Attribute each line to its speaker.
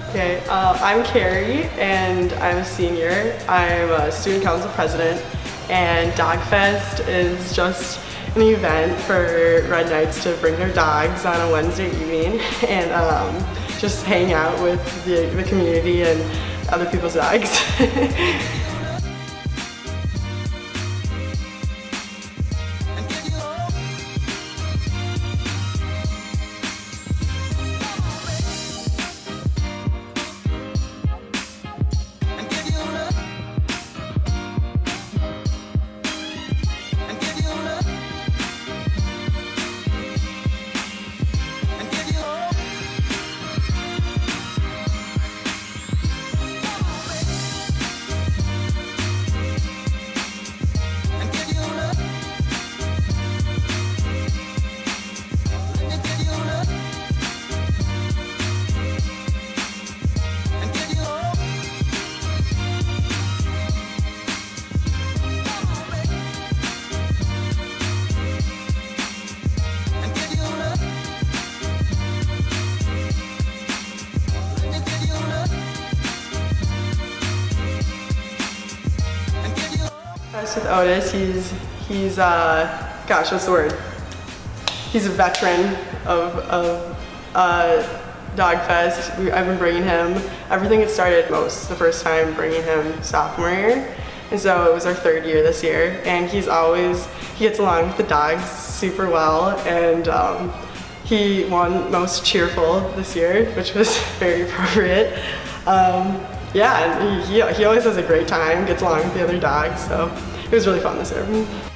Speaker 1: Okay, I'm Carrie and I'm a senior. I'm a student council president, and DogFest is just an event for Red Knights to bring their dogs on a Wednesday evening and just hang out with the community and other people's dogs. With Otis, he's gosh, what's the word? He's a veteran of DogFest. I've been bringing him. Everything had started the first time bringing him sophomore year, and so it was our third year this year. And he gets along with the dogs super well, and he won most cheerful this year, which was very appropriate. Yeah, and he always has a great time, gets along with the other dogs, so it was really fun this year.